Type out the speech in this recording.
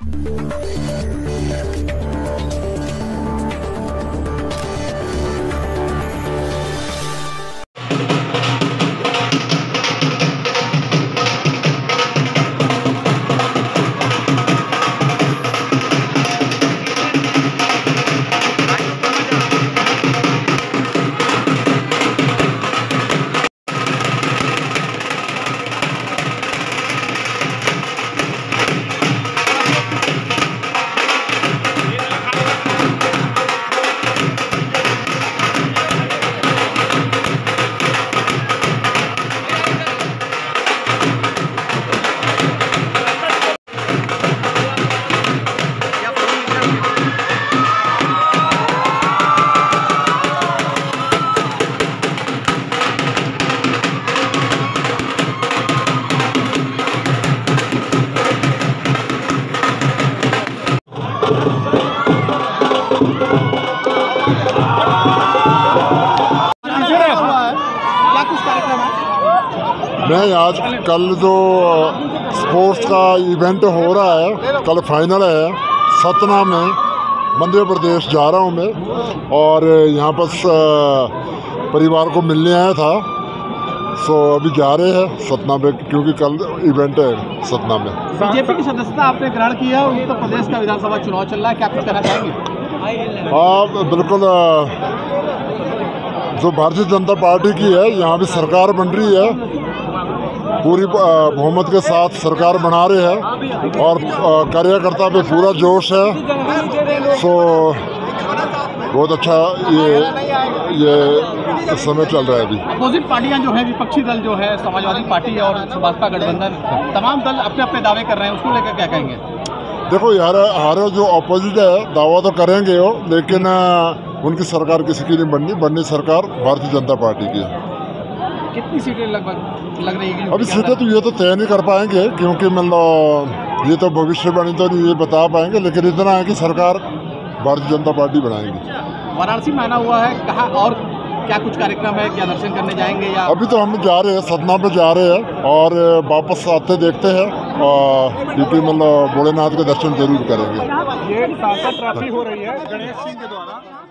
नहीं, आज कल जो स्पोर्ट्स का इवेंट हो रहा है, कल फाइनल है सतना में, मध्य प्रदेश जा रहा हूँ मैं और यहाँ पर परिवार को मिलने आया था। सो अभी जा रहे हैं सतना में क्योंकि कल इवेंट है सतना में। बीजेपी की सदस्यता आपने ग्रहण किया, उत्तर प्रदेश का विधानसभा चुनाव चल रहा है, क्या कुछ कहना चाहेंगे? हाँ बिल्कुल, जो भारतीय जनता पार्टी की है यहाँ भी सरकार बन रही है, पूरी बहुमत के साथ सरकार बना रहे हैं और कार्यकर्ता पे पूरा जोश है। सो बहुत अच्छा ये समय चल रहा है अभी। अपोजिट पार्टियां जो है, विपक्षी दल जो है, समाजवादी पार्टी और भाजपा गठबंधन, तमाम दल अपने अपने दावे कर रहे हैं, उसको लेकर क्या कहेंगे? देखो यार, हमारे जो अपोजिट है दावा तो करेंगे वो, लेकिन उनकी सरकार किसी की नहीं बननी सरकार भारतीय जनता पार्टी की है। कितनी सीटें लगभग लग रही है? अभी सीटें तो ये तो तय नहीं कर पाएंगे क्योंकि मतलब ये तो भविष्यवाणी तो नहीं ये बता पाएंगे, लेकिन इतना है कि सरकार भारतीय जनता पार्टी बनाएंगे। वाराणसी में आना हुआ है, कहाँ और क्या कुछ कार्यक्रम है, क्या दर्शन करने जाएंगे या? अभी तो हम जा रहे हैं, सतना पे जा रहे हैं और वापस आते देखते हैं क्योंकि मतलब भोलेनाथ के दर्शन जरूर करेंगे। ये सांसद ट्रॉफी हो रही है गणेश सिंह के द्वारा।